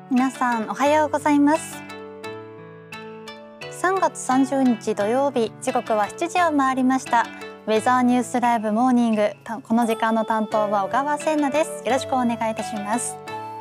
皆さんおはようございます。3月30日土曜日、時刻は7時を回りました。ウェザーニュースライブモーニング、この時間の担当は小川千奈です。よろしくお願いいたします。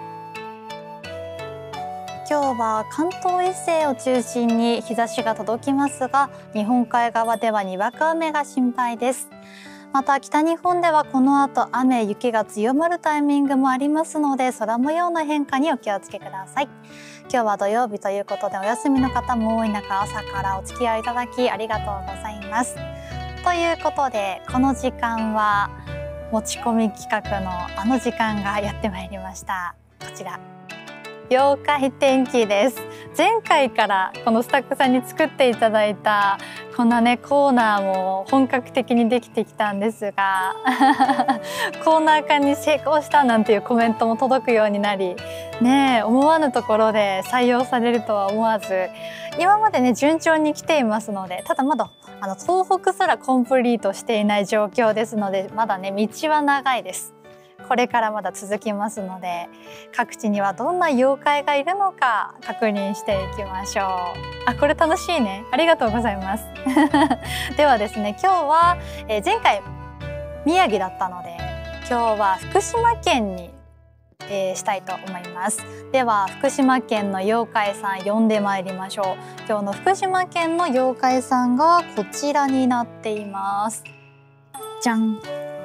今日は関東以西を中心に日差しが届きますが、日本海側ではにわか雨が心配です。また北日本ではこの後雨雪が強まるタイミングもありますので、空模様の変化にお気をつけください。今日は土曜日ということでお休みの方も多い中、朝からお付き合いいただきありがとうございます。ということで、この時間は持ち込み企画のあの時間がやってまいりました。こちら妖怪天気です。前回からこのスタッフさんに作っていただいたこんなねコーナーも本格的にできてきたんですがコーナー化に成功したなんていうコメントも届くようになりね、思わぬところで採用されるとは思わず、今までね順調に来ていますので、ただまだ東北すらコンプリートしていない状況ですので、まだね道は長いです。これからまだ続きますので、各地にはどんな妖怪がいるのか確認していきましょう。あ、これ楽しいね。ありがとうございます。ではですね、今日は、前回宮城だったので、今日は福島県に、したいと思います。では福島県の妖怪さん呼んでまいりましょう。今日の福島県の妖怪さんがこちらになっています。じゃん。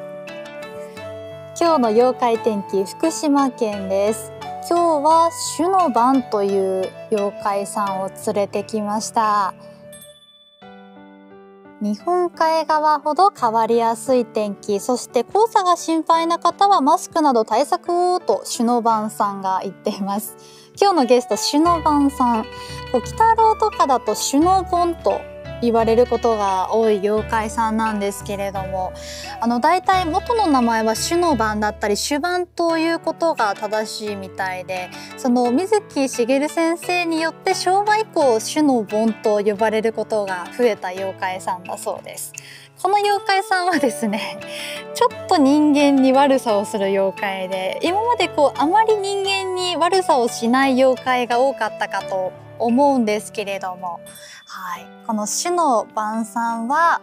今日の妖怪天気、福島県です。今日は朱の番という妖怪さんを連れてきました。日本海側ほど変わりやすい天気、そして黄砂が心配な方はマスクなど対策をと朱の番さんが言っています。今日のゲスト朱の番さん、鬼太郎とかだと朱の盆と言われることが多い妖怪さんなんですけれども、だいたい元の名前は朱の番だったり朱番ということが正しいみたいで、その水木しげる先生によって昭和以降朱の盆と呼ばれることが増えた妖怪さんだそうです。この妖怪さんはですね、ちょっと人間に悪さをする妖怪で、今まであまり人間に悪さをしない妖怪が多かったかと思うんですけれども、はい、この朱の番さんは、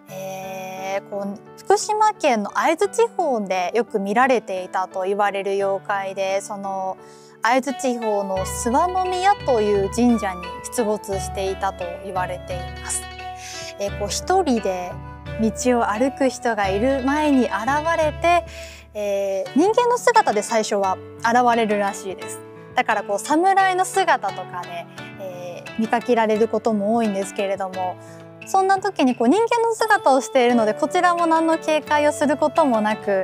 福島県の会津地方でよく見られていたと言われる妖怪で、その会津地方の諏訪宮という神社に出没していたと言われています。一人で道を歩く人がいる前に現れて、人間の姿で最初は現れるらしいです。だから侍の姿とかで、見かけられることも多いんですけれども、そんな時に人間の姿をしているので、こちらも何の警戒をすることもなく、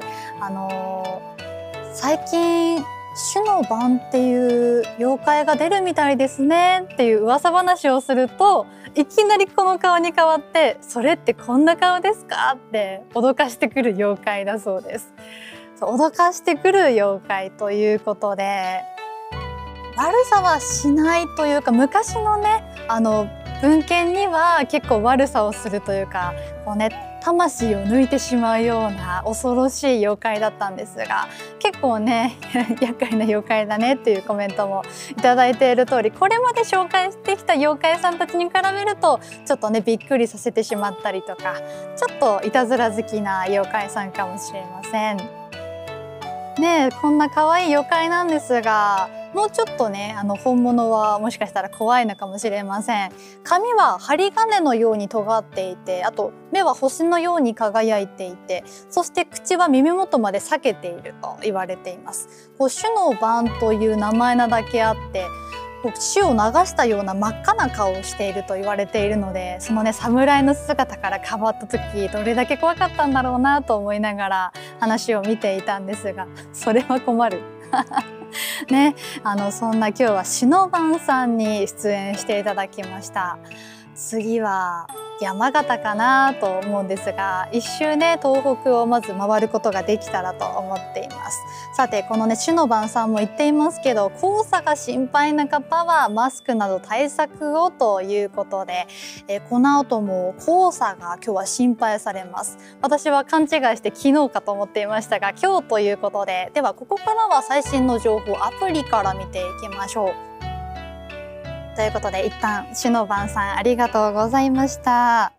最近朱の番っていう妖怪が出るみたいですねっていう噂話をすると、いきなりこの顔に変わって「それってこんな顔ですか?」って脅かしてくる妖怪だそうです。脅かしてくる妖怪ということで、悪さはしないというか、昔のね文献には結構悪さをするというか、魂を抜いてしまうような恐ろしい妖怪だったんですが、結構ね厄介な妖怪だねっていうコメントもいただいている通り、これまで紹介してきた妖怪さんたちに比べるとちょっとねびっくりさせてしまったりとか、ちょっといたずら好きな妖怪さんかもしれませんね。こんな可愛い妖怪なんですが、もうちょっとね本物はもしかしたら怖いのかもしれません。髪は針金のように尖っていて、あと目は星のように輝いていて、そして口は耳元まで裂けていると言われています。朱の番という名前なだけあって、血を流したような真っ赤な顔をしていると言われているので、そのね侍の姿から変わった時どれだけ怖かったんだろうなと思いながら話を見ていたんですが、それは困るね、そんな今日は朱の番さんに出演していただきました。次は山形かなと思うんですが、一周ね東北をまず回ることができたらと思っています。 さてこのね、シュノバンさんも言っていますけど、黄砂が心配な方はマスクなど対策をということで、この後も黄砂が今日は心配されます。私は勘違いして昨日かと思っていましたが、今日ということで、ではここからは最新の情報アプリから見ていきましょう。ということで一旦シュノバンさんありがとうございました。